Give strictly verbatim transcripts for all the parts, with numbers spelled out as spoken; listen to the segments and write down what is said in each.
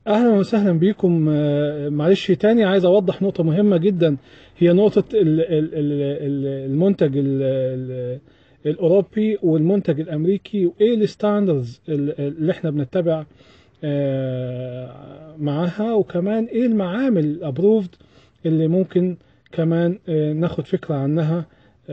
اهلا وسهلا بيكم. آه، معلش تاني عايز اوضح نقطة مهمة جدا. هي نقطة ال- ال- ال- المنتج ال- ال- الاوروبي والمنتج الامريكي، وايه الستاندرز اللي احنا بنتبع آه، معاها، وكمان ايه المعامل الابروفد اللي ممكن كمان آه، ناخد فكرة عنها.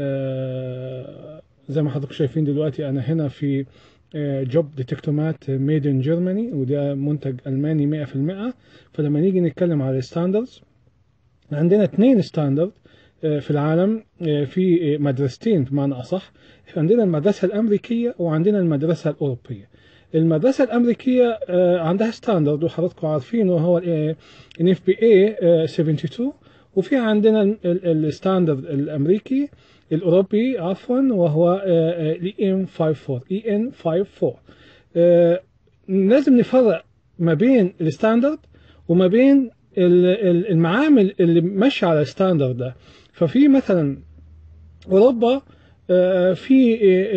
آه، زي ما حضرتك شايفين دلوقتي انا هنا في جوب ديتكتومات ميد ان جيرماني، وده منتج الماني مئة في المئة. فلما نيجي نتكلم على الستاندردز، عندنا اثنين ستاندرد في العالم، آه، في مدرستين بمعنى اصح. عندنا المدرسه الامريكيه وعندنا المدرسه الاوروبيه. المدرسه الامريكيه آه، عندها ستاندرد وحضراتكم عارفينه، وهو ان اف بي اي اثنين وسبعين. وفي عندنا الستاندرد الامريكي الاوروبي عفوا، وهو الاي ام خمسة وخمسين اي ان خمسة وخمسين. آه، لازم نفرق ما بين الستاندرد وما بين ال- ال- المعامل اللي ماشيه على الستاندرد ده. ففي مثلا اوروبا، آه، في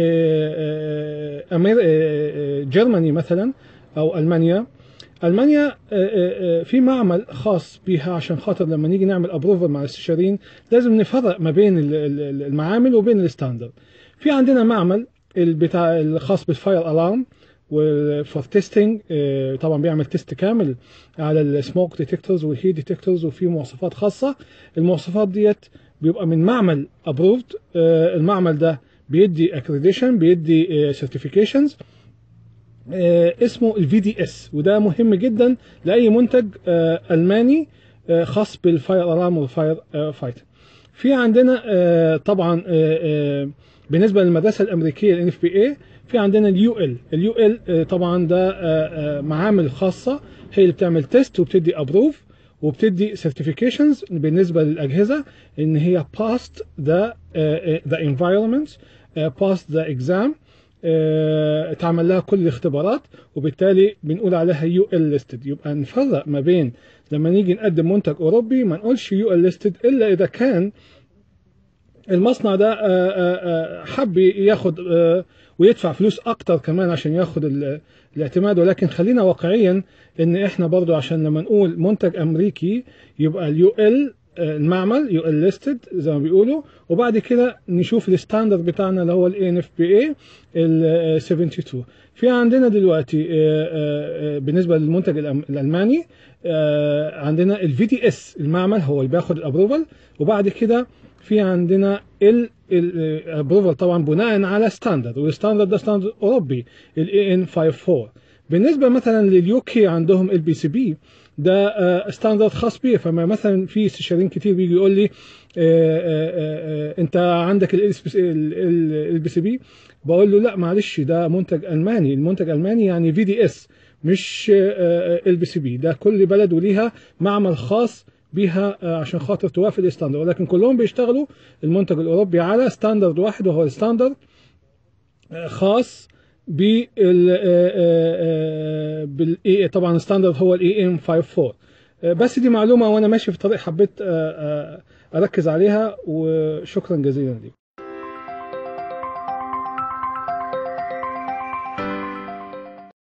آه، آه، أمير- آه، آه، جرماني مثلا، او المانيا. المانيا آه، آه، آه، في معمل خاص بها، عشان خاطر لما نيجي نعمل ابروفل مع الاستشاريين لازم نفرق ما بين ال- ال- المعامل وبين الستاندرد. في عندنا معمل البتاع الخاص بالفاير الارم وفور تيستنج، طبعا بيعمل تيست كامل على السموك ديتكتورز والهيت ديتكتورز، وفي مواصفات خاصه. المواصفات ديت بيبقى من معمل ابروفد. المعمل ده بيدي اكريديشن، بيدي سيرتيفيكيشنز، آه، اسمه الفي دي اس، وده مهم جدا لاي منتج آه، الماني آه، خاص بالفاير الارم والفاير آه، فايتر. في عندنا آه، طبعا آه، آه، بالنسبه للمدرسه الامريكيه الان اف بي اي، في عندنا اليو ال اليو ال طبعا ده آه، آه، معامل خاصه هي اللي بتعمل تيست وبتدي ابروف وبتدي سيرتيفيكيشنز بالنسبه للاجهزه ان هي passed the uh, the environment, uh, passed the exam، آه، اتعمل لها كل الاختبارات، وبالتالي بنقول عليها يو ال ليستد. يبقى نفرق ما بين لما نيجي نقدم منتج اوروبي ما نقولش يو ال ليستد الا اذا كان المصنع ده آه، آه، آه، حب ياخد آه، ويدفع فلوس اكتر كمان عشان ياخد ال- الاعتماد. ولكن خلينا واقعيا ان احنا برضو عشان لما نقول منتج امريكي يبقى اليو ال المعمل يو ال ليستد زي ما بيقولوا، وبعد كده نشوف الستاندرد بتاعنا اللي هو الاي ان اف بي اي ال سبعة وسبعين. في عندنا دلوقتي آه، آه، بالنسبه للمنتج الأم- الالماني، آه، عندنا الفي دي اس المعمل هو اللي بياخد الابروفال، وبعد كده في عندنا الابروفال طبعا بناء على ستاندرد، والستاندرد ده ستاندرد اوروبي الاي ان خمسة وخمسين. بالنسبه مثلا لليوكي عندهم البي سي بي، ده آه، ستاندرد خاص بيه. فما مثلا في استشاريين كتير بيجي يقول لي آه، آه، آه، انت عندك البي سي بي، بقول له لا معلش ده منتج الماني. المنتج الماني يعني في دي اس، مش البي سي بي. ده كل بلد وليها معمل خاص بيها آه، عشان خاطر توافق الستاندرد، ولكن كلهم بيشتغلوا المنتج الاوروبي على ستاندرد واحد، وهو الستاندرد آه، خاص بال آه، آه، بال طبعا ستاندرد هو الاي ام خمسة وخمسين. آه، بس دي معلومه وانا ماشي في الطريق حبيت آه، آه، اركز عليها، وشكرا جزيلا لكم.